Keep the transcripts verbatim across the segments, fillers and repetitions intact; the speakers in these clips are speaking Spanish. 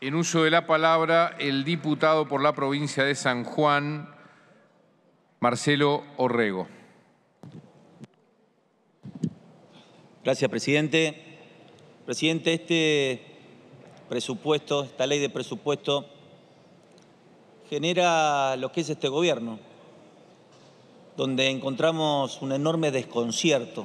En uso de la palabra, el diputado por la provincia de San Juan, Marcelo Orrego. Gracias, presidente. Presidente, este presupuesto, esta ley de presupuesto, genera lo que es este gobierno, donde encontramos un enorme desconcierto.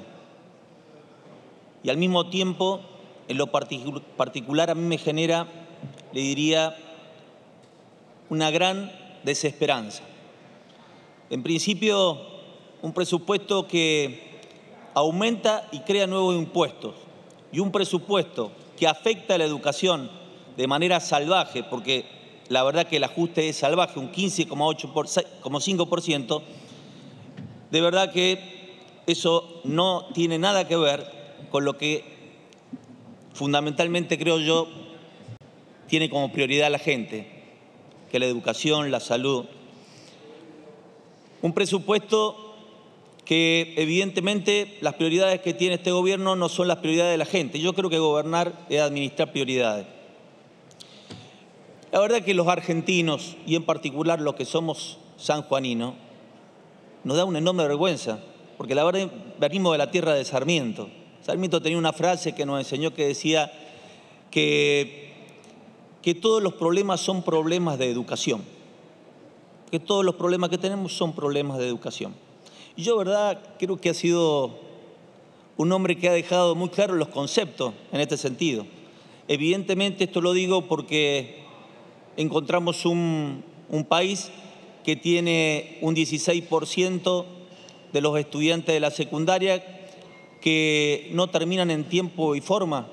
Y al mismo tiempo, en lo particular, a mí me genera, le diría, una gran desesperanza. En principio, un presupuesto que aumenta y crea nuevos impuestos, y un presupuesto que afecta a la educación de manera salvaje, porque la verdad que el ajuste es salvaje, un quince coma cinco por ciento, de verdad que eso no tiene nada que ver con lo que fundamentalmente, creo yo, tiene como prioridad la gente, que la educación, la salud. Un presupuesto que evidentemente las prioridades que tiene este gobierno no son las prioridades de la gente. Yo creo que gobernar es administrar prioridades. La verdad que los argentinos, y en particular los que somos sanjuaninos, nos da una enorme vergüenza, porque la verdad venimos de la tierra de Sarmiento. Sarmiento tenía una frase que nos enseñó que decía que, que todos los problemas son problemas de educación, que todos los problemas que tenemos son problemas de educación. Y yo, verdad, creo que ha sido un hombre que ha dejado muy claros los conceptos en este sentido. Evidentemente esto lo digo porque encontramos un, un país que tiene un dieciséis por ciento de los estudiantes de la secundaria que no terminan en tiempo y forma,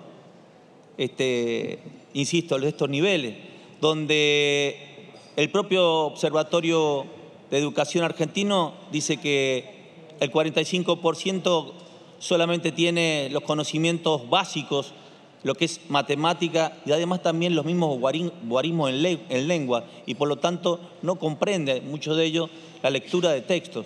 este, insisto, de estos niveles, donde el propio Observatorio de Educación argentino dice que el cuarenta y cinco por ciento solamente tiene los conocimientos básicos, lo que es matemática y además también los mismos guarismos en, le en lengua, y por lo tanto no comprende, muchos de ellos, la lectura de textos.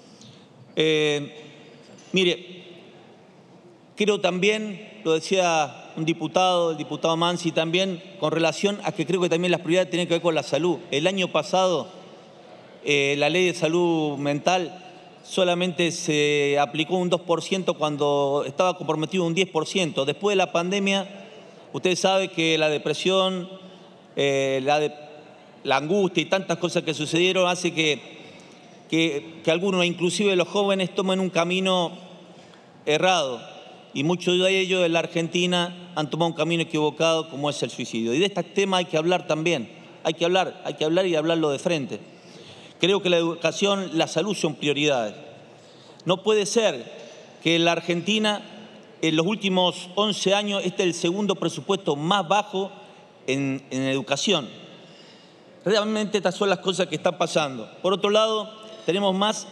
Eh, mire, creo también, lo decía un diputado, el diputado Mansi también, con relación a que creo que también las prioridades tienen que ver con la salud. El año pasado, eh, la ley de salud mental solamente se aplicó un dos por ciento cuando estaba comprometido un diez por ciento. Después de la pandemia, usted sabe que la depresión, eh, la, de, la angustia y tantas cosas que sucedieron hace que, que, que algunos, inclusive los jóvenes, tomen un camino errado. Y muchos de ellos en la Argentina han tomado un camino equivocado como es el suicidio. Y de este tema hay que hablar también. Hay que hablar, hay que hablar y hablarlo de frente. Creo que la educación, la salud son prioridades. No puede ser que en la Argentina, en los últimos once años, este es el segundo presupuesto más bajo en, en educación. Realmente estas son las cosas que están pasando. Por otro lado, tenemos más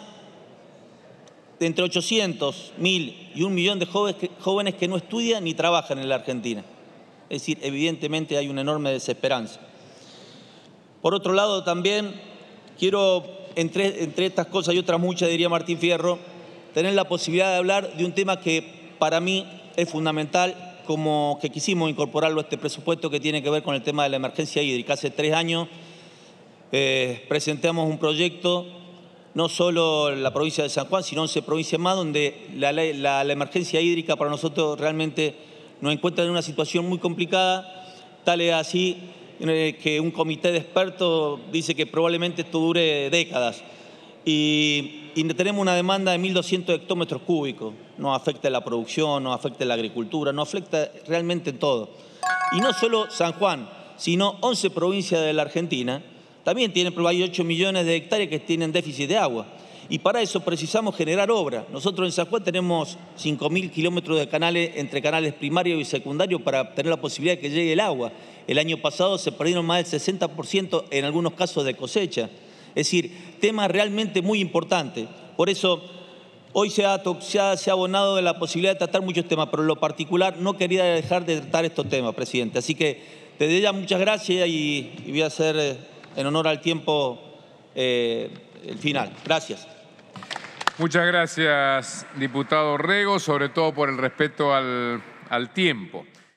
de entre ochocientos mil y un millón de jóvenes que, jóvenes que no estudian ni trabajan en la Argentina. Es decir, evidentemente hay una enorme desesperanza. Por otro lado, también quiero, entre, entre estas cosas y otras muchas, diría Martín Fierro, tener la posibilidad de hablar de un tema que para mí es fundamental, como que quisimos incorporarlo a este presupuesto, que tiene que ver con el tema de la emergencia hídrica. Hace tres años eh, presentamos un proyecto, no solo en la provincia de San Juan, sino once provincias más, donde la, la, la emergencia hídrica para nosotros realmente nos encuentra en una situación muy complicada, tal es así que un comité de expertos dice que probablemente esto dure décadas. Y, y tenemos una demanda de mil doscientos hectómetros cúbicos. Nos afecta la producción, nos afecta la agricultura, nos afecta realmente todo. Y no solo San Juan, sino once provincias de la Argentina también tienen, hay ocho millones de hectáreas que tienen déficit de agua. Y para eso precisamos generar obra. Nosotros en San Juan tenemos cinco mil kilómetros de canales entre canales primarios y secundarios para tener la posibilidad de que llegue el agua. El año pasado se perdieron más del sesenta por ciento en algunos casos de cosecha. Es decir, tema realmente muy importante. Por eso hoy se ha, se ha, se ha abonado de la posibilidad de tratar muchos temas, pero en lo particular no quería dejar de tratar estos temas, presidente. Así que desde ya muchas gracias y, y voy a hacer eh, en honor al tiempo eh, el final. Gracias. Muchas gracias, diputado Orrego, sobre todo por el respeto al, al tiempo.